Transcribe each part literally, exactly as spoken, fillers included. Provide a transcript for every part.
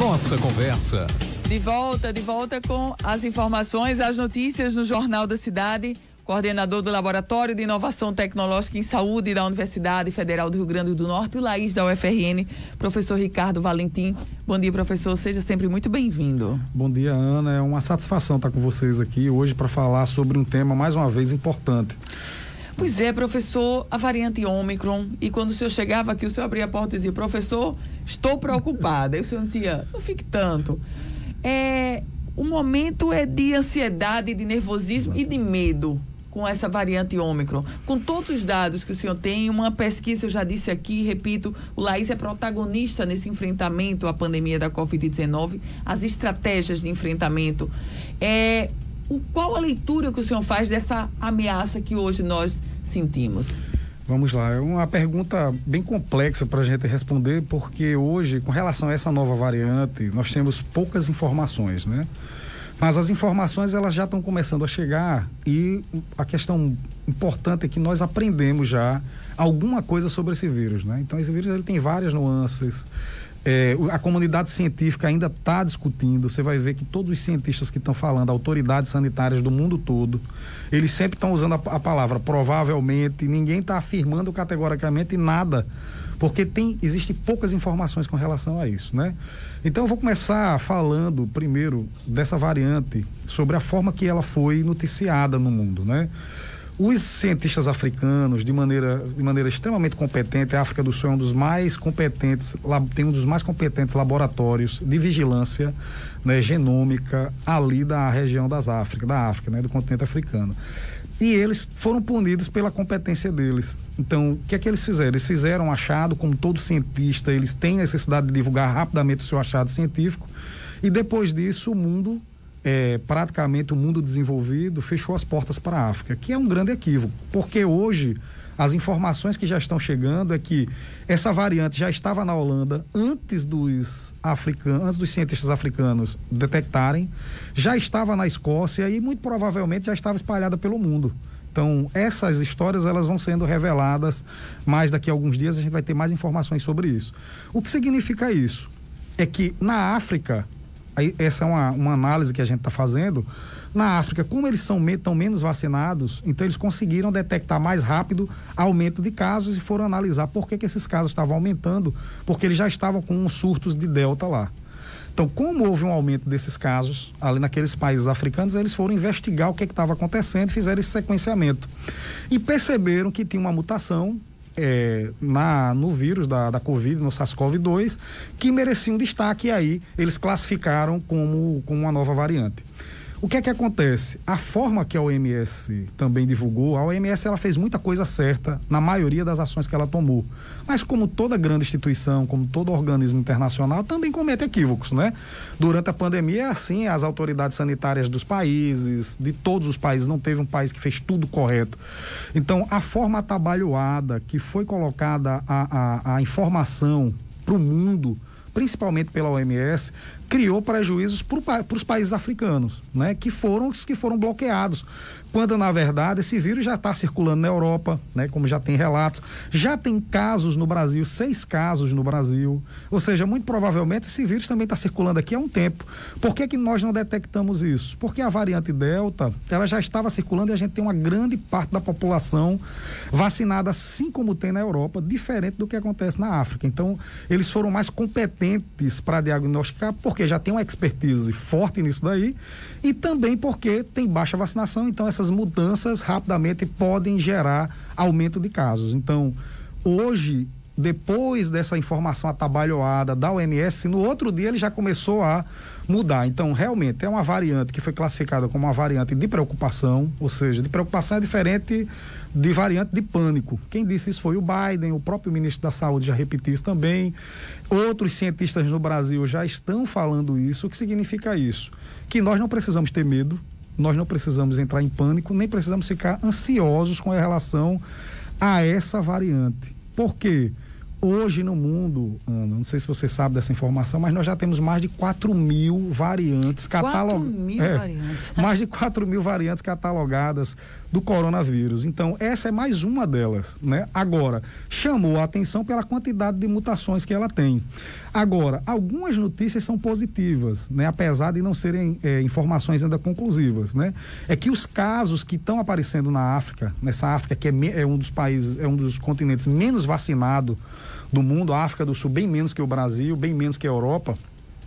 Nossa conversa. De volta, de volta com as informações, as notícias no Jornal da Cidade. Coordenador do Laboratório de Inovação Tecnológica em Saúde da Universidade Federal do Rio Grande do Norte, o Laís da U F R N, professor Ricardo Valentim. Bom dia, professor, seja sempre muito bem-vindo. Bom dia, Ana, é uma satisfação estar com vocês aqui hoje para falar sobre um tema, mais uma vez, importante. Pois é, professor, a variante Ômicron, e quando o senhor chegava aqui, o senhor abria a porta e dizia, professor, estou preocupada. Aí o senhor dizia, não fique tanto. É, o momento é de ansiedade, de nervosismo e de medo com essa variante Ômicron. Com todos os dados que o senhor tem, uma pesquisa, eu já disse aqui, repito, o Laís é protagonista nesse enfrentamento à pandemia da covid dezenove, as estratégias de enfrentamento. É, o, qual a leitura que o senhor faz dessa ameaça que hoje nós sentimos? Vamos lá, é uma pergunta bem complexa para a gente responder, porque hoje, com relação a essa nova variante, nós temos poucas informações, né? Mas as informações, elas já estão começando a chegar, e a questão importante é que nós aprendemos já alguma coisa sobre esse vírus, né? Então, esse vírus, ele tem várias nuances. É, a comunidade científica ainda está discutindo. Você vai ver que todos os cientistas que estão falando, autoridades sanitárias do mundo todo, eles sempre estão usando a, a palavra provavelmente. Ninguém está afirmando categoricamente nada, porque tem, existem poucas informações com relação a isso, né? Então eu vou começar falando primeiro dessa variante, sobre a forma que ela foi noticiada no mundo, né? Os cientistas africanos, de maneira, de maneira extremamente competente, a África do Sul é um dos mais competentes, tem um dos mais competentes laboratórios de vigilância, né, genômica ali da região das África, da África, né, do continente africano. E eles foram punidos pela competência deles. Então, o que é que eles fizeram? Eles fizeram um achado, como todo cientista, eles têm necessidade de divulgar rapidamente o seu achado científico, e depois disso o mundo... É, praticamente o mundo desenvolvido fechou as portas para a África, que é um grande equívoco, porque hoje as informações que já estão chegando é que essa variante já estava na Holanda antes dos africanos, antes dos cientistas africanos detectarem, já estava na Escócia e muito provavelmente já estava espalhada pelo mundo. Então, essas histórias, elas vão sendo reveladas, mas daqui a alguns dias a gente vai ter mais informações sobre isso. O que significa isso? É que na África, aí, essa é uma, uma análise que a gente está fazendo. Na África, como eles são me, tão menos vacinados, então eles conseguiram detectar mais rápido aumento de casos e foram analisar por que, que esses casos estavam aumentando, porque eles já estavam com uns surtos de Delta lá. Então, como houve um aumento desses casos ali naqueles países africanos, eles foram investigar o que estava acontecendo e fizeram esse sequenciamento. E perceberam que tinha uma mutação É, na, no vírus da, da Covid, no SARS-CoV dois, que merecia um destaque, e aí eles classificaram como, como uma nova variante. O que é que acontece? A forma que a O M S também divulgou, a O M S ela fez muita coisa certa na maioria das ações que ela tomou. Mas como toda grande instituição, como todo organismo internacional, também comete equívocos, né? Durante a pandemia é assim, as autoridades sanitárias dos países, de todos os países, não teve um país que fez tudo correto. Então, a forma atabalhoada que foi colocada a, a, a informação para o mundo, principalmente pela O M S, criou prejuízos para os países africanos, né? Que foram os que foram bloqueados, quando na verdade esse vírus já está circulando na Europa, né? Como já tem relatos, já tem casos no Brasil, seis casos no Brasil, ou seja, muito provavelmente esse vírus também está circulando aqui há um tempo. Por que que nós não detectamos isso? Porque a variante Delta, ela já estava circulando e a gente tem uma grande parte da população vacinada, assim como tem na Europa, diferente do que acontece na África. Então, eles foram mais competentes para diagnosticar, porque já tem uma expertise forte nisso daí, e também porque tem baixa vacinação, então essas mudanças rapidamente podem gerar aumento de casos. Então, hoje, depois dessa informação atabalhoada da O M S, no outro dia ele já começou a mudar. Então, realmente, é uma variante que foi classificada como uma variante de preocupação, ou seja, de preocupação é diferente de variante de pânico. Quem disse isso foi o Biden, o próprio ministro da Saúde já repetiu isso também. Outros cientistas no Brasil já estão falando isso. O que significa isso? Que nós não precisamos ter medo, nós não precisamos entrar em pânico, nem precisamos ficar ansiosos com relação a essa variante. Por quê? Hoje no mundo, Ana, não sei se você sabe dessa informação, mas nós já temos mais de quatro mil variantes catalogadas. quatro mil é, variantes. Mais de quatro mil variantes catalogadas do coronavírus. Então, essa é mais uma delas, né? Agora, chamou a atenção pela quantidade de mutações que ela tem. Agora, algumas notícias são positivas, né? Apesar de não serem é, informações ainda conclusivas, né? É que os casos que estão aparecendo na África, nessa África que é, me, é um dos países, é um dos continentes menos vacinado do mundo, a África do Sul bem menos que o Brasil, bem menos que a Europa,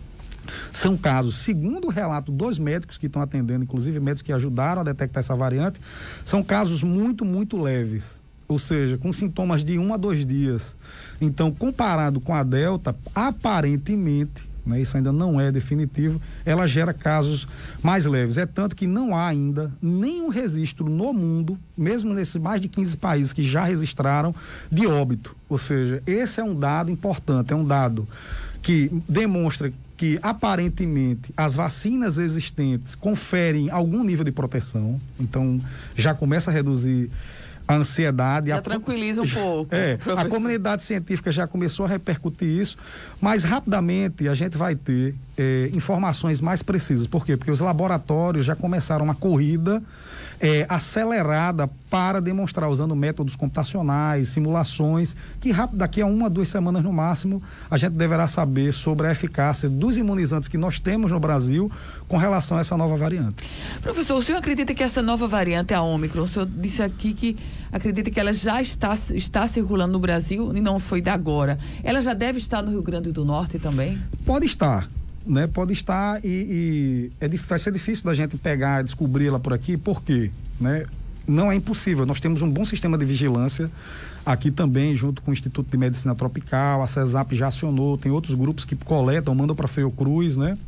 são casos, segundo o relato dos médicos que estão atendendo, inclusive médicos que ajudaram a detectar essa variante, são casos muito, muito leves, ou seja, com sintomas de um a dois dias. Então, comparado com a Delta, aparentemente, né, isso ainda não é definitivo, ela gera casos mais leves. É tanto que não há ainda nenhum registro no mundo, mesmo nesses mais de quinze países que já registraram, de óbito. Ou seja, esse é um dado importante, é um dado que demonstra que aparentemente as vacinas existentes conferem algum nível de proteção, então já começa a reduzir a ansiedade. Já a, tranquiliza um já, pouco. É, a comunidade científica já começou a repercutir isso, mas rapidamente a gente vai ter é, informações mais precisas. Por quê? Porque os laboratórios já começaram uma corrida é, acelerada para demonstrar, usando métodos computacionais, simulações, que rápido, daqui a uma, duas semanas no máximo, a gente deverá saber sobre a eficácia dos imunizantes que nós temos no Brasil com relação a essa nova variante. Professor, o senhor acredita que essa nova variante, a Ômicron, o senhor disse aqui que acredita que ela já está, está circulando no Brasil e não foi da agora. Ela já deve estar no Rio Grande do Norte também? Pode estar, né? Pode estar e, e é, vai ser difícil da gente pegar, descobri-la por aqui, por quê? Né? Não é impossível, nós temos um bom sistema de vigilância aqui também, junto com o Instituto de Medicina Tropical, a CESAP já acionou, tem outros grupos que coletam, mandam para a Fiocruz, né?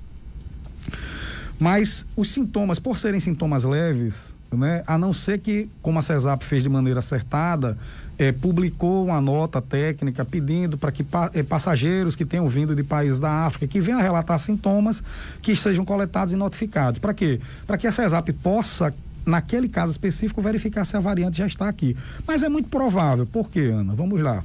Mas os sintomas, por serem sintomas leves, né, a não ser que, como a CESAP fez de maneira acertada, é, publicou uma nota técnica pedindo para que pa, é, passageiros que tenham vindo de países da África, que venham a relatar sintomas, que sejam coletados e notificados. Para quê? Para que a CESAP possa, naquele caso específico, verificar se a variante já está aqui. Mas é muito provável. Por quê, Ana? Vamos lá.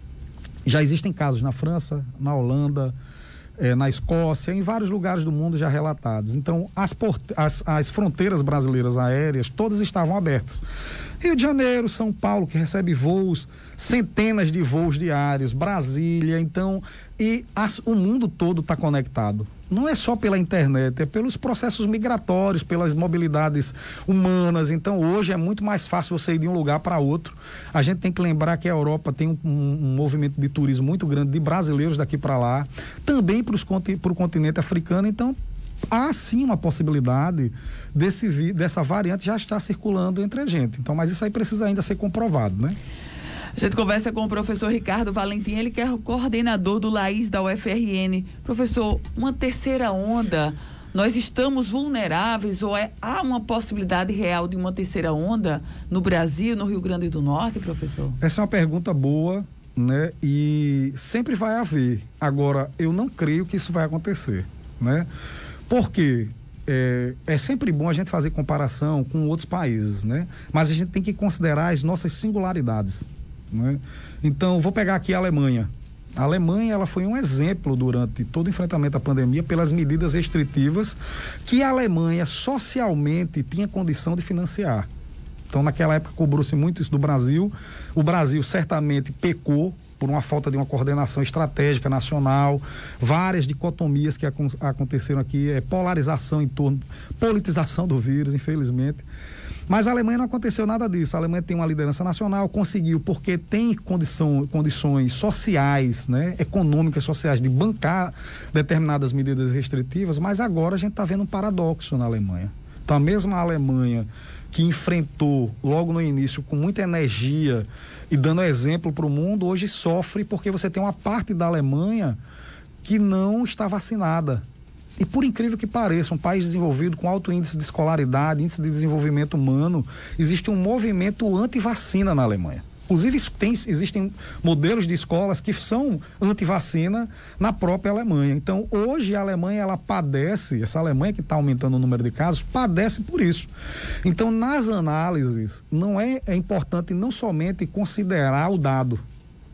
Já existem casos na França, na Holanda, É, na Escócia, em vários lugares do mundo já relatados. Então, as, porte- as, as fronteiras brasileiras aéreas, todas estavam abertas. Rio de Janeiro, São Paulo, que recebe voos, centenas de voos diários, Brasília, então, e as, o mundo todo está conectado. Não é só pela internet, é pelos processos migratórios, pelas mobilidades humanas. Então, hoje é muito mais fácil você ir de um lugar para outro. A gente tem que lembrar que a Europa tem um, um, um movimento de turismo muito grande de brasileiros daqui para lá, também para o continente africano. Então, há sim uma possibilidade desse, dessa variante já estar circulando entre a gente. Então, mas isso aí precisa ainda ser comprovado, né? A gente conversa com o professor Ricardo Valentim, ele que é o coordenador do LAIS da U F R N. Professor, uma terceira onda, nós estamos vulneráveis ou é, há uma possibilidade real de uma terceira onda no Brasil, no Rio Grande do Norte, professor? Essa é uma pergunta boa, né? E sempre vai haver. Agora, eu não creio que isso vai acontecer, né? Por quê? É, é sempre bom a gente fazer comparação com outros países, né? Mas a gente tem que considerar as nossas singularidades, né? Então, vou pegar aqui a Alemanha. A Alemanha, ela foi um exemplo durante todo o enfrentamento à pandemia pelas medidas restritivas que a Alemanha socialmente tinha condição de financiar. Então, naquela época, cobrou-se muito isso do Brasil. O Brasil certamente pecou por uma falta de uma coordenação estratégica nacional, várias dicotomias que ac- aconteceram aqui, é, polarização em torno, politização do vírus, infelizmente. Mas a Alemanha não aconteceu nada disso. A Alemanha tem uma liderança nacional, conseguiu, porque tem condição, condições sociais, né, econômicas, sociais, de bancar determinadas medidas restritivas, mas agora a gente está vendo um paradoxo na Alemanha. Então, a mesma Alemanha que enfrentou logo no início com muita energia e dando exemplo para o mundo, hoje sofre porque você tem uma parte da Alemanha que não está vacinada. E por incrível que pareça, um país desenvolvido com alto índice de escolaridade, índice de desenvolvimento humano, existe um movimento anti-vacina na Alemanha. Inclusive, tem, existem modelos de escolas que são anti-vacina na própria Alemanha. Então, hoje a Alemanha, ela padece, essa Alemanha que está aumentando o número de casos, padece por isso. Então, nas análises, não é, é importante não somente considerar o dado,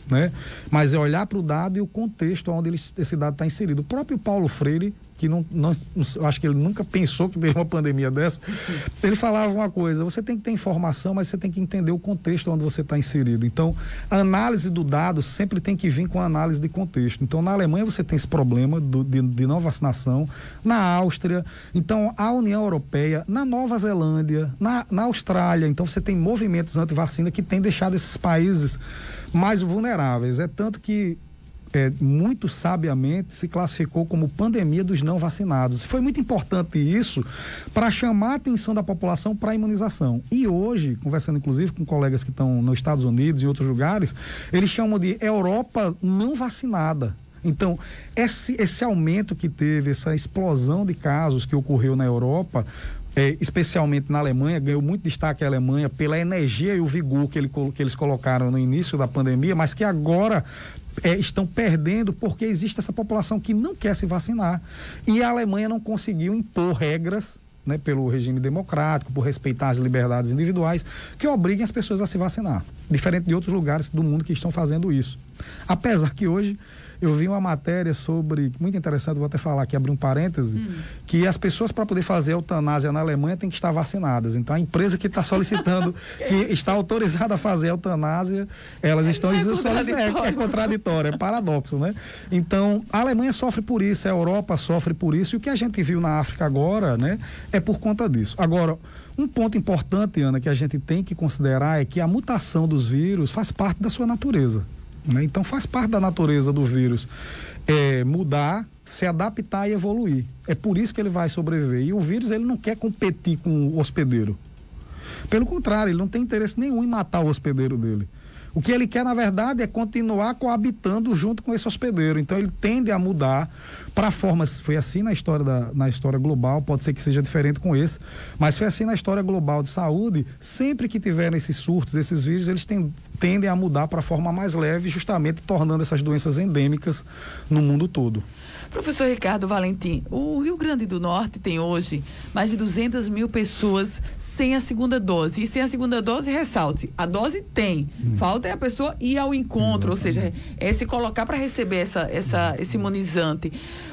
né? Mas é olhar para o dado e o contexto onde ele, esse dado está inserido. O próprio Paulo Freire, que não, não, eu acho que ele nunca pensou que teria uma pandemia dessa, ele falava uma coisa: você tem que ter informação, mas você tem que entender o contexto onde você está inserido. Então, a análise do dado sempre tem que vir com a análise de contexto. Então, na Alemanha você tem esse problema do, de, de não vacinação, na Áustria, então a União Europeia, na Nova Zelândia, na, na Austrália, então você tem movimentos anti-vacina que têm deixado esses países mais vulneráveis. É tanto que É, muito sabiamente se classificou como pandemia dos não vacinados. Foi muito importante isso para chamar a atenção da população para a imunização. E hoje, conversando inclusive com colegas que estão nos Estados Unidos e em outros lugares, eles chamam de Europa não vacinada. Então, esse, esse aumento que teve, essa explosão de casos que ocorreu na Europa, É, especialmente na Alemanha, ganhou muito destaque a Alemanha pela energia e o vigor que, ele, que eles colocaram no início da pandemia, mas que agora é, estão perdendo porque existe essa população que não quer se vacinar. E a Alemanha não conseguiu impor regras, né, pelo regime democrático, por respeitar as liberdades individuais, que obriguem as pessoas a se vacinar. Diferente de outros lugares do mundo que estão fazendo isso. Apesar que hoje eu vi uma matéria sobre, muito interessante, vou até falar aqui, abrir um parêntese, hum. que as pessoas, para poder fazer eutanásia na Alemanha, têm que estar vacinadas. Então, a empresa que está solicitando, que está autorizada a fazer eutanásia, elas é, estão... É contraditório. É, é contraditório, é paradoxo, né? Então, a Alemanha sofre por isso, a Europa sofre por isso, e o que a gente viu na África agora, né, é por conta disso. Agora, um ponto importante, Ana, que a gente tem que considerar é que a mutação dos vírus faz parte da sua natureza. Né? Então faz parte da natureza do vírus é, mudar, se adaptar e evoluir. É por isso que ele vai sobreviver. E o vírus, ele não quer competir com o hospedeiro. Pelo contrário, ele não tem interesse nenhum em matar o hospedeiro dele. O que ele quer, na verdade, é continuar coabitando junto com esse hospedeiro. Então ele tende a mudar para formas. Foi assim na história, da, na história global, pode ser que seja diferente com esse, mas foi assim na história global de saúde. Sempre que tiveram esses surtos, esses vírus, eles tem, tendem a mudar para forma mais leve, justamente tornando essas doenças endêmicas no mundo todo. Professor Ricardo Valentim, o Rio Grande do Norte tem hoje mais de duzentas mil pessoas sem a segunda dose. E sem a segunda dose, ressalte, a dose tem. Hum. Falta é a pessoa ir ao encontro, hum. ou seja, é se colocar para receber essa, essa, esse imunizante.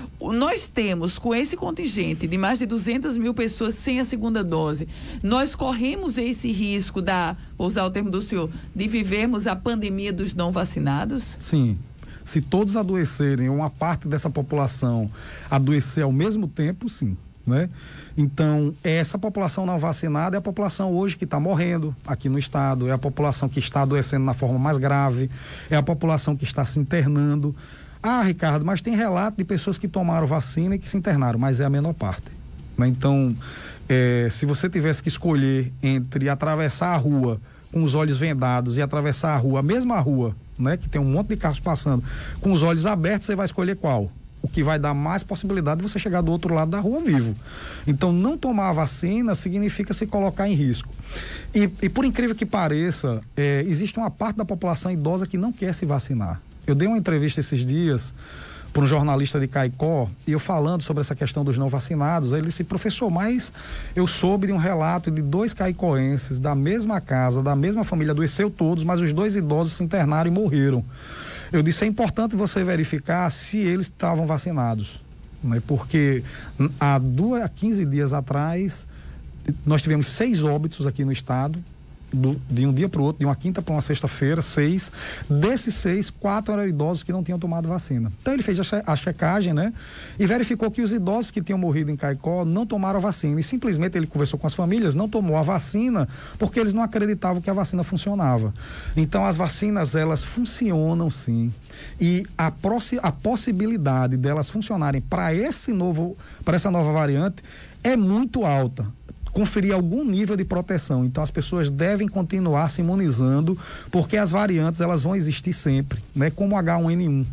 Nós temos, com esse contingente de mais de duzentas mil pessoas sem a segunda dose, nós corremos esse risco da, vou usar o termo do senhor, de vivermos a pandemia dos não vacinados? Sim. Se todos adoecerem, uma parte dessa população adoecer ao mesmo tempo, sim. Né? Então, essa população não vacinada é a população hoje que está morrendo aqui no estado, é a população que está adoecendo na forma mais grave, é a população que está se internando. Ah, Ricardo, mas tem relato de pessoas que tomaram vacina e que se internaram, mas é a menor parte. Né? Então, é, se você tivesse que escolher entre atravessar a rua com os olhos vendados e atravessar a rua, a mesma rua, né, que tem um monte de carros passando, com os olhos abertos, você vai escolher qual? O que vai dar mais possibilidade de você chegar do outro lado da rua vivo. Então, não tomar a vacina significa se colocar em risco. E, e por incrível que pareça, é, existe uma parte da população idosa que não quer se vacinar. Eu dei uma entrevista esses dias para um jornalista de Caicó, e eu falando sobre essa questão dos não vacinados, ele disse: professor, mas eu soube de um relato de dois caicoenses da mesma casa, da mesma família, adoeceu todos, mas os dois idosos se internaram e morreram. Eu disse: é importante você verificar se eles estavam vacinados, né? Porque há, duas, há quinze dias atrás, nós tivemos seis óbitos aqui no estado, Do, de um dia para o outro, de uma quinta para uma sexta-feira, seis. Desses seis, quatro eram idosos que não tinham tomado vacina. Então ele fez a, che a checagem, né? E verificou que os idosos que tinham morrido em Caicó não tomaram a vacina. E simplesmente ele conversou com as famílias, não tomou a vacina porque eles não acreditavam que a vacina funcionava. Então as vacinas, elas funcionam sim. E a, a possibilidade delas funcionarem para esse novo, para essa nova variante é muito alta. Conferir algum nível de proteção. Então as pessoas devem continuar se imunizando, porque as variantes, elas vão existir sempre, né? Como o H um N um.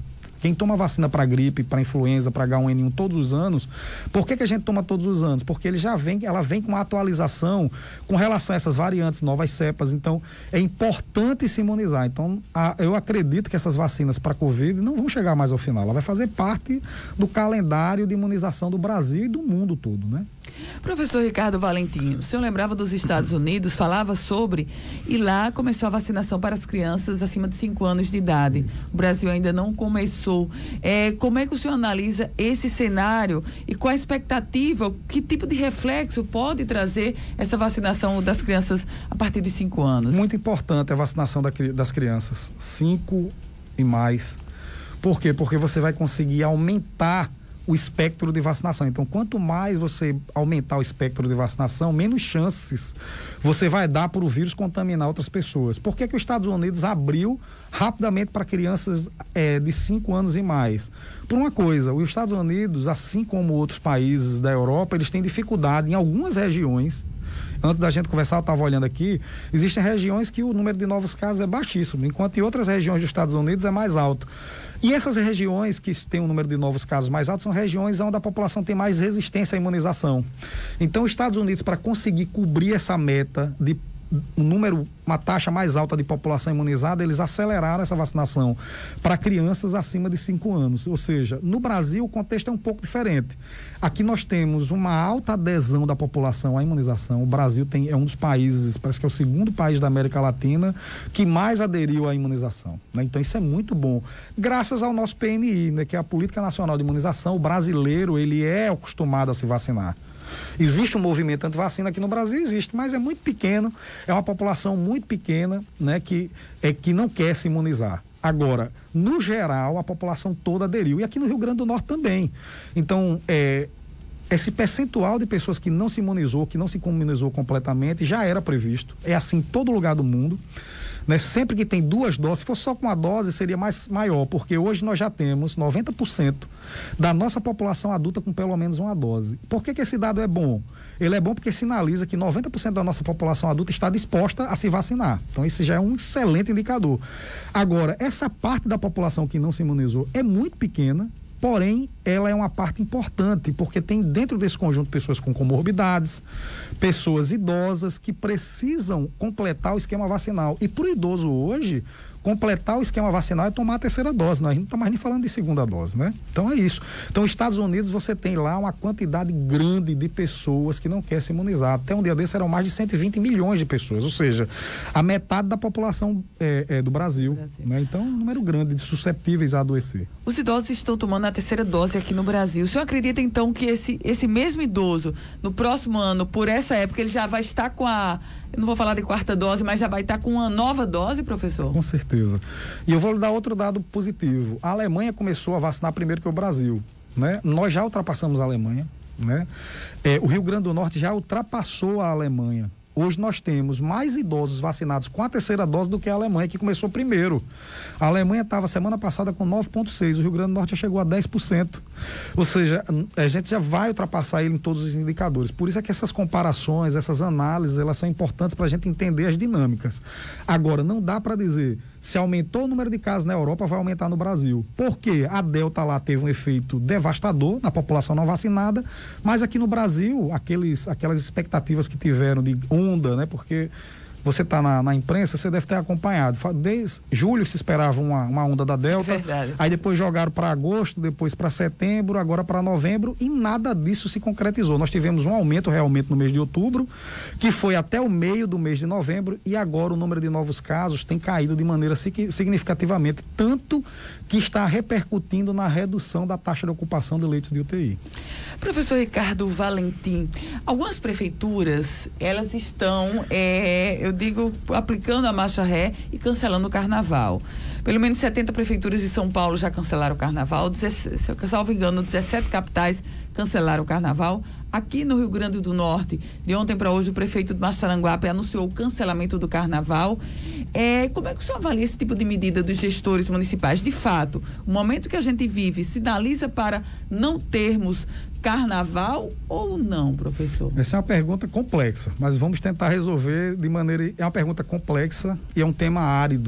Quem toma vacina para gripe, para influenza, para H um N um todos os anos, por que que a gente toma todos os anos? Porque ele já vem, ela vem com uma atualização com relação a essas variantes, novas cepas. Então, é importante se imunizar. Então, a, eu acredito que essas vacinas para Covid não vão chegar mais ao final. Ela vai fazer parte do calendário de imunização do Brasil e do mundo todo, né? Professor Ricardo Valentim, o senhor lembrava dos Estados Unidos, falava sobre, e lá começou a vacinação para as crianças acima de cinco anos de idade. O Brasil ainda não começou. É, como é que o senhor analisa esse cenário e qual a expectativa, que tipo de reflexo pode trazer essa vacinação das crianças a partir de cinco anos? Muito importante a vacinação da, das crianças, cinco e mais. Por quê? Porque você vai conseguir aumentar o espectro de vacinação. Então, quanto mais você aumentar o espectro de vacinação, menos chances você vai dar para o vírus contaminar outras pessoas. Por que que os Estados Unidos abriu rapidamente para crianças é, de cinco anos e mais? Por uma coisa, os Estados Unidos, assim como outros países da Europa, eles têm dificuldade em algumas regiões. Antes da gente conversar, eu estava olhando aqui, existem regiões que o número de novos casos é baixíssimo, enquanto em outras regiões dos Estados Unidos é mais alto. E essas regiões que têm um número de novos casos mais alto são regiões onde a população tem mais resistência à imunização. Então, os Estados Unidos, para conseguir cobrir essa meta de um número, uma taxa mais alta de população imunizada, eles aceleraram essa vacinação para crianças acima de cinco anos. Ou seja, no Brasil o contexto é um pouco diferente. Aqui nós temos uma alta adesão da população à imunização. O Brasil tem, é um dos países, parece que é o segundo país da América Latina que mais aderiu à imunização, né? Então isso é muito bom. Graças ao nosso P N I, né, que é a Política Nacional de Imunização, o brasileiro ele é acostumado a se vacinar. Existe um movimento anti-vacina aqui no Brasil? Existe, mas é muito pequeno, é uma população muito pequena, né, que, é, que não quer se imunizar. Agora, no geral, a população toda aderiu, e aqui no Rio Grande do Norte também. Então, é, esse percentual de pessoas que não se imunizou, que não se imunizou completamente, já era previsto, é assim em todo lugar do mundo. Né? Sempre que tem duas doses, se fosse só com uma dose seria mais maior, porque hoje nós já temos noventa por cento da nossa população adulta com pelo menos uma dose. Por que que esse dado é bom? Ele é bom porque sinaliza que noventa por cento da nossa população adulta está disposta a se vacinar. Então esse já é um excelente indicador. Agora, essa parte da população que não se imunizou é muito pequena, porém, ela é uma parte importante, porque tem dentro desse conjunto pessoas com comorbidades, pessoas idosas que precisam completar o esquema vacinal. E para o idoso hoje, completar o esquema vacinal é tomar a terceira dose, né? A gente não está mais nem falando de segunda dose, né? Então é isso. Então, nos Estados Unidos, você tem lá uma quantidade grande de pessoas que não querem se imunizar. Até um dia desse eram mais de cento e vinte milhões de pessoas, ou seja, a metade da população é, é, do Brasil. Brasil. Né? Então, um número grande de suscetíveis a adoecer. Os idosos estão tomando a terceira dose aqui no Brasil. O senhor acredita, então, que esse, esse mesmo idoso, no próximo ano, por essa época, ele já vai estar com a... Eu não vou falar de quarta dose, mas já vai estar com uma nova dose, professor? Com certeza. E eu vou lhe dar outro dado positivo. A Alemanha começou a vacinar primeiro que o Brasil, né? Nós já ultrapassamos a Alemanha, né? É, o Rio Grande do Norte já ultrapassou a Alemanha. Hoje nós temos mais idosos vacinados com a terceira dose do que a Alemanha, que começou primeiro. A Alemanha estava semana passada com nove vírgula seis, o Rio Grande do Norte já chegou a dez por cento. Ou seja, a gente já vai ultrapassar ele em todos os indicadores. Por isso é que essas comparações, essas análises, elas são importantes para a gente entender as dinâmicas. Agora, não dá para dizer se aumentou o número de casos na Europa, vai aumentar no Brasil. Porque a Delta lá teve um efeito devastador na população não vacinada, mas aqui no Brasil, aqueles, aquelas expectativas que tiveram de onda, né? Porque você está na, na imprensa, você deve ter acompanhado. Desde julho se esperava uma, uma onda da Delta, Verdade. Aí depois jogaram para agosto, depois para setembro, agora para novembro, e nada disso se concretizou. Nós tivemos um aumento realmente no mês de outubro, que foi até o meio do mês de novembro, e agora o número de novos casos tem caído de maneira significativamente, tanto que está repercutindo na redução da taxa de ocupação de leitos de U T I. Professor Ricardo Valentim, algumas prefeituras, elas estão, é, eu digo, aplicando a marcha ré e cancelando o carnaval. Pelo menos setenta prefeituras de São Paulo já cancelaram o carnaval, dezessete, se eu salvo engano, dezessete capitais cancelaram o carnaval. Aqui no Rio Grande do Norte, de ontem para hoje, o prefeito de Massaranguape anunciou o cancelamento do carnaval. É, como é que o senhor avalia esse tipo de medida dos gestores municipais? De fato, o momento que a gente vive sinaliza para não termos carnaval ou não, professor? Essa é uma pergunta complexa, mas vamos tentar resolver de maneira... É uma pergunta complexa e é um tema árido,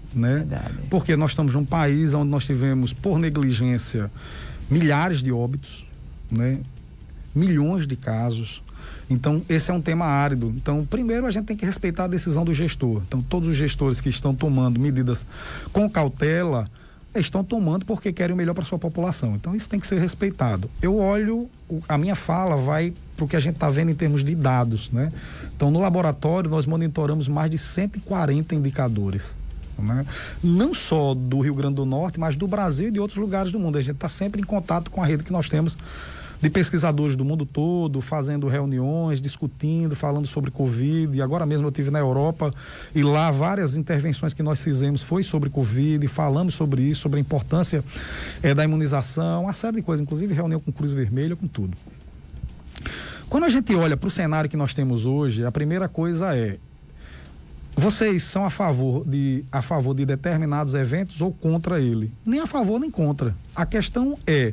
né? Verdade. Porque nós estamos num país onde nós tivemos, por negligência, milhares de óbitos, né? Milhões de casos. Então, esse é um tema árido. Então, primeiro a gente tem que respeitar a decisão do gestor. Então, todos os gestores que estão tomando medidas com cautela, estão tomando porque querem o melhor para a sua população. Então, isso tem que ser respeitado. Eu olho, a minha fala vai para o que a gente está vendo em termos de dados, né? Então, no laboratório, nós monitoramos mais de cento e quarenta indicadores, né? Não só do Rio Grande do Norte, mas do Brasil e de outros lugares do mundo. A gente está sempre em contato com a rede que nós temos de pesquisadores do mundo todo, fazendo reuniões, discutindo, falando sobre Covid. E agora mesmo eu estive na Europa e lá várias intervenções que nós fizemos foi sobre Covid, falamos sobre isso, sobre a importância é, da imunização, uma série de coisas, inclusive reunião com Cruz Vermelha, com tudo. Quando a gente olha para o cenário que nós temos hoje, a primeira coisa é: vocês são a favor de, a favor de determinados eventos ou contra ele? Nem a favor nem contra. A questão é,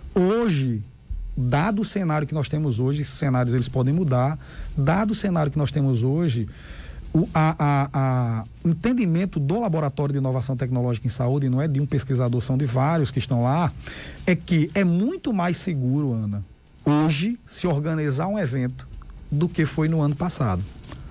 hoje, dado o cenário que nós temos hoje, esses cenários eles podem mudar, dado o cenário que nós temos hoje, o a, a, a, o entendimento do Laboratório de Inovação Tecnológica em Saúde, não é de um pesquisador, são de vários que estão lá, é que é muito mais seguro, Ana, hoje, se organizar um evento do que foi no ano passado.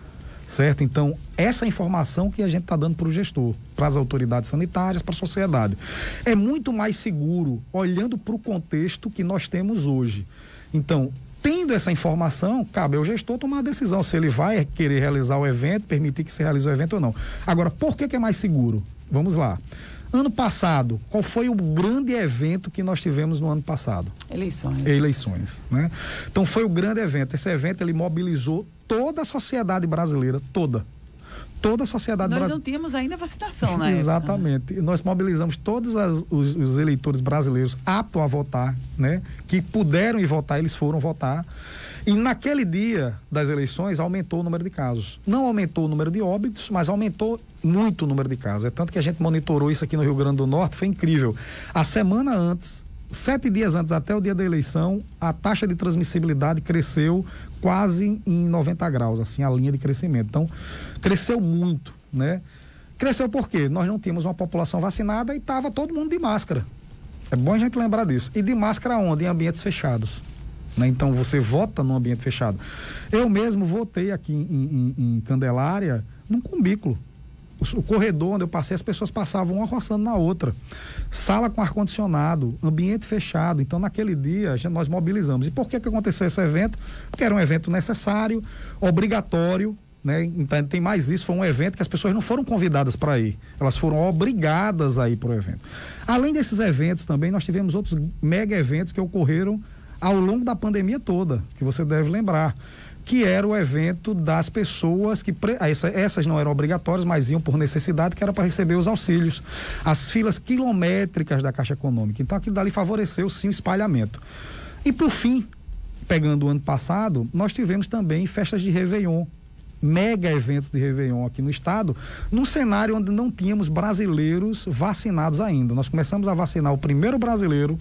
Certo? Então, essa informação que a gente está dando para o gestor, para as autoridades sanitárias, para a sociedade. É muito mais seguro, olhando para o contexto que nós temos hoje. Então, tendo essa informação, cabe ao gestor tomar a decisão se ele vai querer realizar o evento, permitir que se realize o evento ou não. Agora, por que que é mais seguro? Vamos lá. Ano passado, qual foi o grande evento que nós tivemos no ano passado? Eleições. Eleições, né? Então, foi o grande evento. Esse evento, ele mobilizou toda a sociedade brasileira, toda. Toda a sociedade brasileira. Nós não tínhamos ainda vacinação, né? Exatamente. E nós mobilizamos todos as, os, os eleitores brasileiros aptos a votar, né? Que puderam ir votar, eles foram votar. E naquele dia das eleições aumentou o número de casos. Não aumentou o número de óbitos, mas aumentou muito o número de casos. É tanto que a gente monitorou isso aqui no Rio Grande do Norte, foi incrível. A semana antes, sete dias antes, até o dia da eleição, a taxa de transmissibilidade cresceu quase em noventa graus, assim, a linha de crescimento. Então, cresceu muito, né? Cresceu por quê? Nós não tínhamos uma população vacinada e estava todo mundo de máscara. É bom a gente lembrar disso. E de máscara onde? Em ambientes fechados. Né? Então, você vota num ambiente fechado. Eu mesmo votei aqui em, em, em Candelária, num cubículo. O, o corredor onde eu passei, as pessoas passavam uma roçando na outra. Sala com ar-condicionado, ambiente fechado. Então, naquele dia, já nós mobilizamos. E por que que aconteceu esse evento? Porque era um evento necessário, obrigatório, né? Então, tem mais isso, foi um evento que as pessoas não foram convidadas para ir. Elas foram obrigadas a ir para o evento. Além desses eventos também, nós tivemos outros mega eventos que ocorreram ao longo da pandemia toda, que você deve lembrar, que era o evento das pessoas que, essa, essas não eram obrigatórias, mas iam por necessidade, que era para receber os auxílios, as filas quilométricas da Caixa Econômica. Então aquilo dali favoreceu sim o espalhamento. E por fim, pegando o ano passado, nós tivemos também festas de Réveillon, mega eventos de Réveillon aqui no estado, num cenário onde não tínhamos brasileiros vacinados ainda. Nós começamos a vacinar o primeiro brasileiro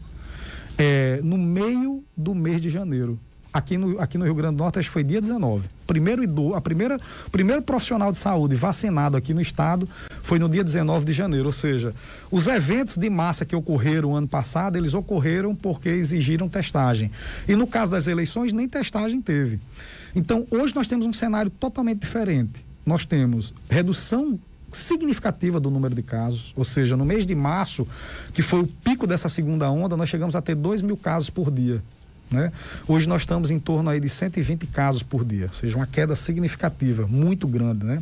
É, no meio do mês de janeiro. Aqui no, aqui no Rio Grande do Norte, acho que foi dia dezenove. Primeiro, ido, a primeira, o primeiro profissional de saúde vacinado aqui no estado foi no dia dezenove de janeiro. Ou seja, os eventos de massa que ocorreram ano passado, eles ocorreram porque exigiram testagem. E no caso das eleições, nem testagem teve. Então, hoje nós temos um cenário totalmente diferente. Nós temos redução significativa do número de casos, ou seja, no mês de março, que foi o pico dessa segunda onda, nós chegamos a ter dois mil casos por dia, né? Hoje nós estamos em torno aí de cento e vinte casos por dia, ou seja, uma queda significativa, muito grande, né?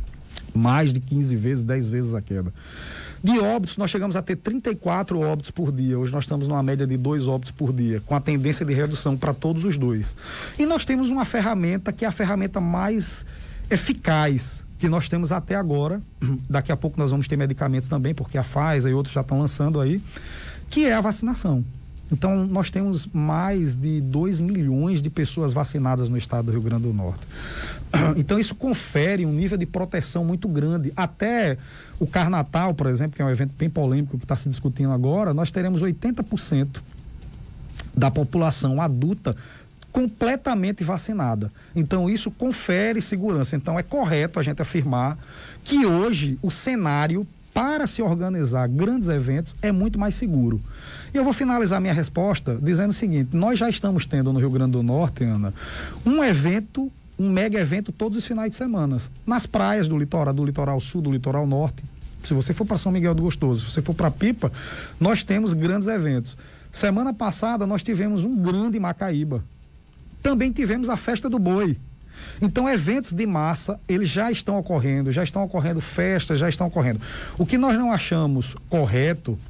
Mais de quinze vezes, dez vezes a queda. De óbitos, nós chegamos a ter trinta e quatro óbitos por dia, hoje nós estamos numa média de dois óbitos por dia, com a tendência de redução para todos os dois. E nós temos uma ferramenta que é a ferramenta mais eficaz que nós temos até agora. Daqui a pouco nós vamos ter medicamentos também, porque a Pfizer e outros já estão lançando aí, que é a vacinação. Então, nós temos mais de dois milhões de pessoas vacinadas no estado do Rio Grande do Norte. Então, isso confere um nível de proteção muito grande. Até o Carnatal, por exemplo, que é um evento bem polêmico que está se discutindo agora, nós teremos oitenta por cento da população adulta completamente vacinada. Então, isso confere segurança. Então, é correto a gente afirmar que hoje o cenário para se organizar grandes eventos é muito mais seguro. E eu vou finalizar minha resposta dizendo o seguinte: nós já estamos tendo no Rio Grande do Norte, Ana, um evento, um mega evento todos os finais de semana, nas praias do litoral, do litoral sul, do litoral norte. Se você for para São Miguel do Gostoso, se você for para Pipa, nós temos grandes eventos. Semana passada nós tivemos um grande em Macaíba. Também tivemos a Festa do Boi. Então, eventos de massa, eles já estão ocorrendo, já estão ocorrendo festas, já estão ocorrendo. O que nós não achamos correto,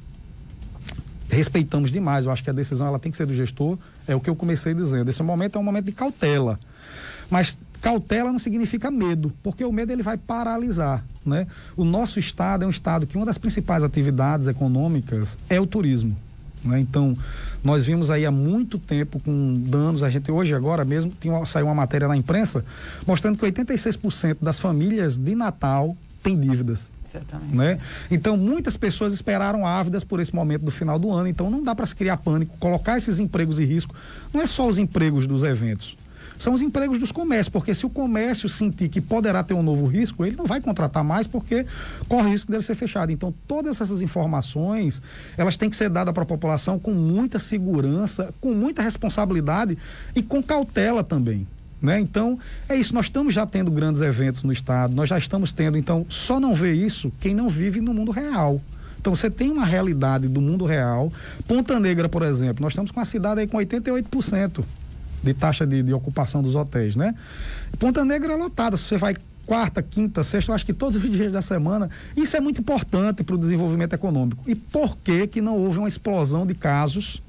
respeitamos demais, eu acho que a decisão ela tem que ser do gestor, é o que eu comecei dizendo. Esse momento é um momento de cautela. Mas cautela não significa medo, porque o medo ele vai paralisar, né? O nosso estado é um estado que uma das principais atividades econômicas é o turismo. Né? Então, nós vimos aí há muito tempo com danos, a gente hoje agora mesmo tinha, saiu uma matéria na imprensa mostrando que oitenta e seis por cento das famílias de Natal têm dívidas. Certamente. Né? Então, muitas pessoas esperaram ávidas por esse momento do final do ano, então não dá para se criar pânico, colocar esses empregos em risco. Não é só os empregos dos eventos, são os empregos dos comércios, porque se o comércio sentir que poderá ter um novo risco, ele não vai contratar mais porque corre o risco dele ser fechado. Então, todas essas informações, elas têm que ser dadas para a população com muita segurança, com muita responsabilidade e com cautela também. Né? Então, é isso, nós estamos já tendo grandes eventos no estado, nós já estamos tendo, então, só não vê isso quem não vive no mundo real. Então, você tem uma realidade do mundo real. Ponta Negra, por exemplo, nós estamos com a cidade aí com oitenta e oito por cento de taxa de, de ocupação dos hotéis, né? Ponta Negra é lotada, se você vai quarta, quinta, sexta, eu acho que todos os dias da semana, isso é muito importante para o desenvolvimento econômico. E por que que não houve uma explosão de casos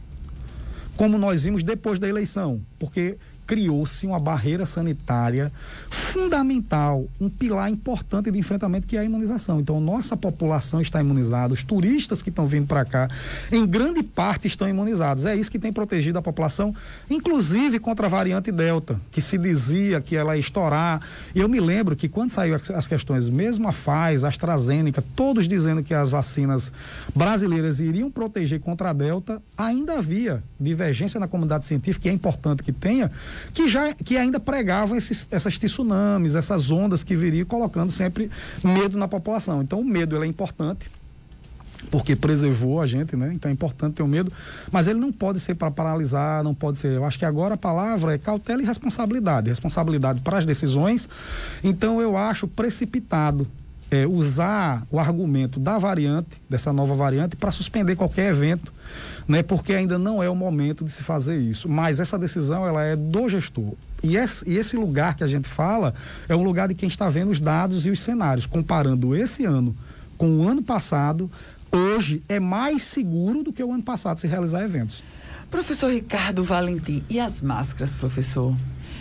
como nós vimos depois da eleição? Porque criou-se uma barreira sanitária fundamental, um pilar importante de enfrentamento, que é a imunização. Então, nossa população está imunizada, os turistas que estão vindo para cá, em grande parte estão imunizados. É isso que tem protegido a população, inclusive contra a variante Delta, que se dizia que ela ia estourar. E eu me lembro que quando saiu as questões, mesmo a Pfizer, a AstraZeneca, todos dizendo que as vacinas brasileiras iriam proteger contra a Delta, ainda havia divergência na comunidade científica, que é importante que tenha, que, já, que ainda pregavam esses, essas tsunamis, essas ondas que viriam, colocando sempre medo na população. Então, o medo ele é importante, porque preservou a gente, né? Então é importante ter o medo, mas ele não pode ser para paralisar, não pode ser. Eu acho que agora a palavra é cautela e responsabilidade. Responsabilidade para as decisões. Então, eu acho precipitado É, usar o argumento da variante, dessa nova variante, para suspender qualquer evento, né? Porque ainda não é o momento de se fazer isso. Mas essa decisão, ela é do gestor. E esse, e esse lugar que a gente fala é um lugar de quem está vendo os dados e os cenários. Comparando esse ano com o ano passado, hoje é mais seguro do que o ano passado se realizar eventos. Professor Ricardo Valentim, e as máscaras, professor?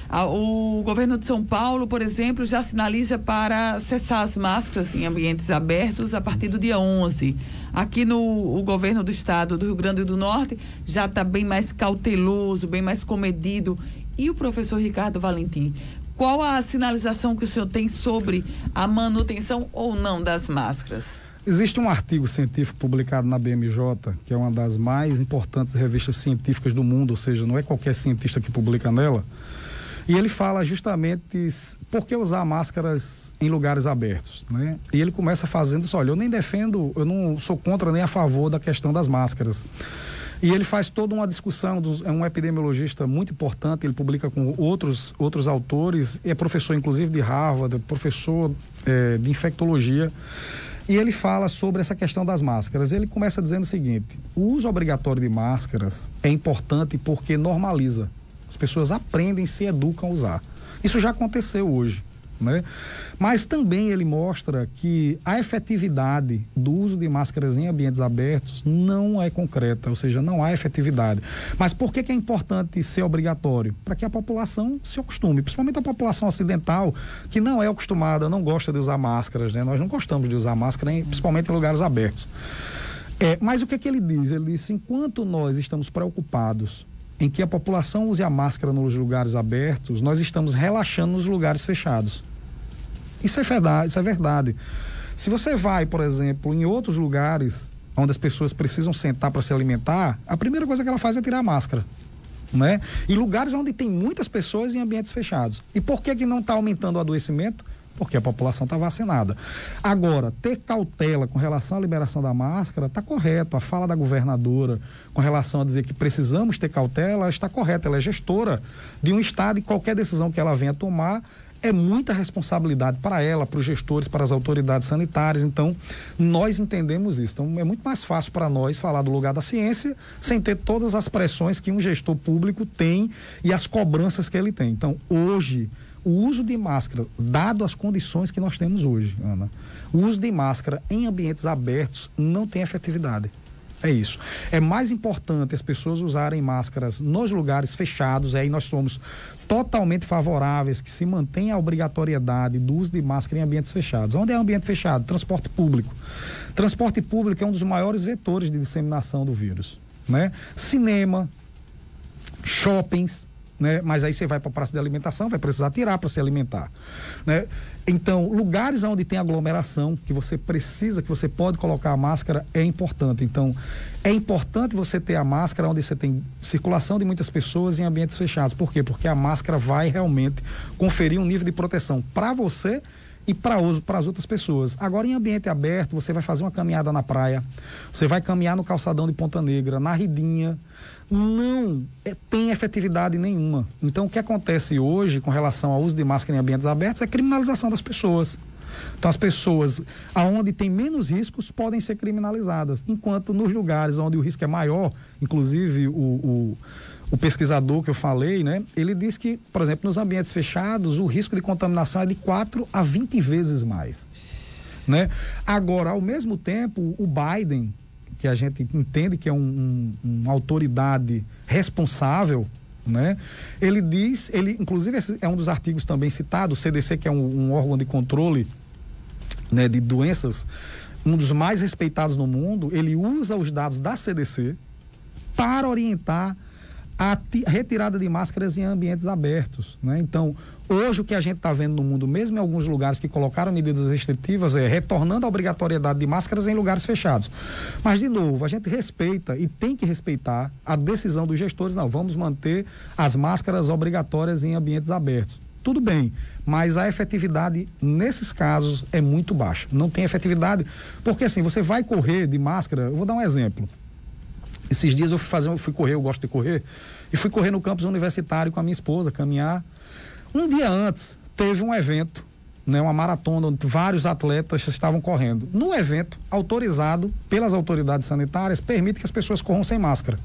O governo de São Paulo, por exemplo, já sinaliza para cessar as máscaras em ambientes abertos a partir do dia onze. Aqui no o governo do estado do Rio Grande do Norte já está bem mais cauteloso, bem mais comedido. E o professor Ricardo Valentim, qual a sinalização que o senhor tem sobre a manutenção ou não das máscaras? Existe um artigo científico publicado na B M J, que é uma das mais importantes revistas científicas do mundo, ou seja, não é qualquer cientista que publica nela. E ele fala justamente por que usar máscaras em lugares abertos, né? E ele começa fazendo isso, olha, eu nem defendo, eu não sou contra nem a favor da questão das máscaras. E ele faz toda uma discussão, dos, é um epidemiologista muito importante, ele publica com outros, outros autores, é professor inclusive de Harvard, professor é, de infectologia, e ele fala sobre essa questão das máscaras. Ele começa dizendo o seguinte: o uso obrigatório de máscaras é importante porque normaliza. As pessoas aprendem, se educam a usar. Isso já aconteceu hoje, né? Mas também ele mostra que a efetividade do uso de máscaras em ambientes abertos não é concreta, ou seja, não há efetividade. Mas por que que é importante ser obrigatório? Para que a população se acostume, principalmente a população ocidental, que não é acostumada, não gosta de usar máscaras, né? Nós não gostamos de usar máscara, em, principalmente em lugares abertos. É, mas o que que ele diz? Ele diz, enquanto nós estamos preocupados em que a população use a máscara nos lugares abertos, nós estamos relaxando nos lugares fechados. Isso é verdade, isso é verdade. Se você vai, por exemplo, em outros lugares onde as pessoas precisam sentar para se alimentar, a primeira coisa que ela faz é tirar a máscara, né? Em lugares onde tem muitas pessoas em ambientes fechados. E por que que não está aumentando o adoecimento? porque a população está vacinada. Agora, ter cautela com relação à liberação da máscara está correto. A fala da governadora com relação a dizer que precisamos ter cautela está correta. Ela é gestora de um estado e qualquer decisão que ela venha tomar é muita responsabilidade para ela, para os gestores, para as autoridades sanitárias. Então, nós entendemos isso. Então, é muito mais fácil para nós falar do lugar da ciência sem ter todas as pressões que um gestor público tem e as cobranças que ele tem. Então, hoje, o uso de máscara, dado as condições que nós temos hoje, Ana, o uso de máscara em ambientes abertos não tem efetividade. É isso. É mais importante as pessoas usarem máscaras nos lugares fechados, aí nós somos totalmente favoráveis que se mantenha a obrigatoriedade do uso de máscara em ambientes fechados. Onde é ambiente fechado? Transporte público. Transporte público é um dos maiores vetores de disseminação do vírus, né? Cinema, shoppings, né? Mas aí você vai para a praça de alimentação, vai precisar tirar para se alimentar, né? Então, lugares onde tem aglomeração, que você precisa, que você pode colocar a máscara, é importante. Então, é importante você ter a máscara onde você tem circulação de muitas pessoas em ambientes fechados. Por quê? Porque a máscara vai realmente conferir um nível de proteção para você e para as outras pessoas. Agora, em ambiente aberto, você vai fazer uma caminhada na praia, você vai caminhar no calçadão de Ponta Negra, na Ridinha, não é, tem efetividade nenhuma. Então, o que acontece hoje com relação ao uso de máscara em ambientes abertos é a criminalização das pessoas. Então, as pessoas aonde tem menos riscos podem ser criminalizadas, enquanto nos lugares onde o risco é maior, inclusive o, o, o pesquisador que eu falei, né, ele diz que, por exemplo, nos ambientes fechados, o risco de contaminação é de quatro a vinte vezes mais, né? Agora, ao mesmo tempo, o Biden, que a gente entende que é um, um, uma autoridade responsável, né? Ele diz, ele, inclusive esse é um dos artigos também citado, o C D C, que é um, um órgão de controle, né, de doenças, um dos mais respeitados no mundo, ele usa os dados da C D C para orientar a retirada de máscaras em ambientes abertos, né? Então, hoje o que a gente está vendo no mundo, mesmo em alguns lugares que colocaram medidas restritivas, é retornando a obrigatoriedade de máscaras em lugares fechados. Mas, de novo, a gente respeita e tem que respeitar a decisão dos gestores. Não, vamos manter as máscaras obrigatórias em ambientes abertos. Tudo bem, mas a efetividade nesses casos é muito baixa. Não tem efetividade, porque assim, você vai correr de máscara, eu vou dar um exemplo. Esses dias eu fui fazer, eu fui correr, eu gosto de correr, e fui correr no campus universitário com a minha esposa, caminhar. Um dia antes, teve um evento, né, uma maratona, onde vários atletas estavam correndo. No evento, autorizado pelas autoridades sanitárias, permite que as pessoas corram sem máscara.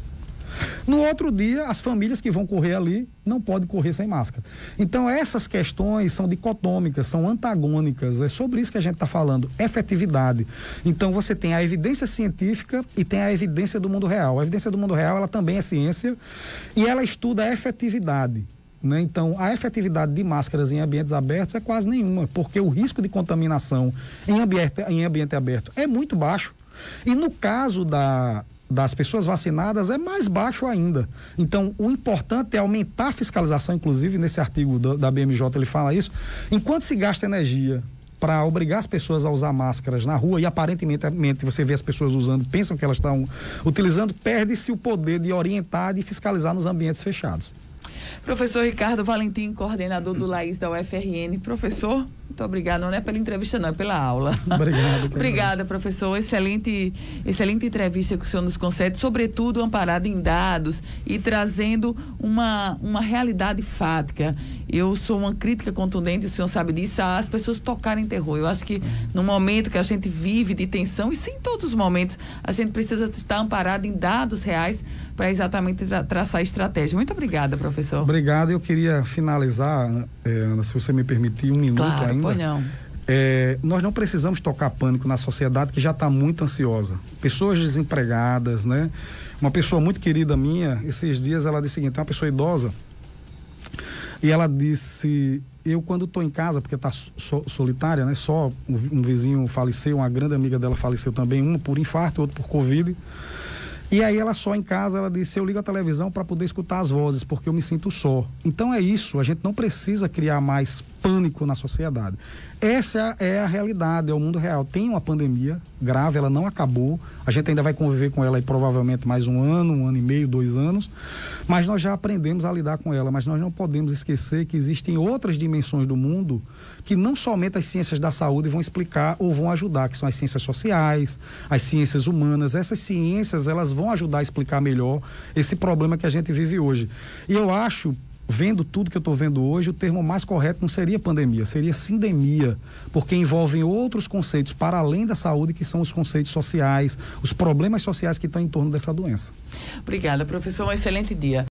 No outro dia, as famílias que vão correr ali não podem correr sem máscara. Então, essas questões são dicotômicas, são antagônicas. É sobre isso que a gente está falando, efetividade. Então, você tem a evidência científica e tem a evidência do mundo real. A evidência do mundo real, ela também é ciência e ela estuda a efetividade, né? Então, a efetividade de máscaras em ambientes abertos é quase nenhuma, porque o risco de contaminação em ambiente, em ambiente aberto é muito baixo. E no caso da... das pessoas vacinadas é mais baixo ainda. Então, o importante é aumentar a fiscalização, inclusive nesse artigo da, da B M J ele fala isso. Enquanto se gasta energia para obrigar as pessoas a usar máscaras na rua e aparentemente você vê as pessoas usando, pensam que elas estão utilizando, perde-se o poder de orientar e fiscalizar nos ambientes fechados. Professor Ricardo Valentim, coordenador do Laís da U F R N. Professor, muito obrigado, não é pela entrevista não, é pela aula. Obrigado. Obrigada, professor. Excelente, excelente entrevista que o senhor nos concede, sobretudo amparado em dados e trazendo uma, uma realidade fática. Eu sou uma crítica contundente, o senhor sabe disso, as pessoas tocarem terror. Eu acho que no momento que a gente vive de tensão, e sim em todos os momentos, a gente precisa estar amparado em dados reais para exatamente tra traçar estratégia. Muito obrigada, professor. Obrigado. Eu queria finalizar, eh, Ana, se você me permitir, um minuto claro, ainda. Pois não. É, nós não precisamos tocar pânico na sociedade que já está muito ansiosa. Pessoas desempregadas, né? Uma pessoa muito querida minha, esses dias ela disse o seguinte, uma pessoa idosa, e ela disse, eu quando estou em casa, porque está so, solitária, né? Só um, um vizinho faleceu, uma grande amiga dela faleceu também, uma por infarto, outra por Covid. E aí ela só em casa, ela disse, eu ligo a televisão para poder escutar as vozes, porque eu me sinto só. Então é isso, a gente não precisa criar mais pânico na sociedade. Essa é a realidade, é o mundo real. Tem uma pandemia grave, ela não acabou, a gente ainda vai conviver com ela aí provavelmente mais um ano, um ano e meio, dois anos, mas nós já aprendemos a lidar com ela, mas nós não podemos esquecer que existem outras dimensões do mundo que não somente as ciências da saúde vão explicar ou vão ajudar, que são as ciências sociais, as ciências humanas. Essas ciências, elas vão ajudar a explicar melhor esse problema que a gente vive hoje. E eu acho, vendo tudo que eu estou vendo hoje, o termo mais correto não seria pandemia, seria sindemia, porque envolvem outros conceitos para além da saúde, que são os conceitos sociais, os problemas sociais que estão em torno dessa doença. Obrigada, professor. Um excelente dia.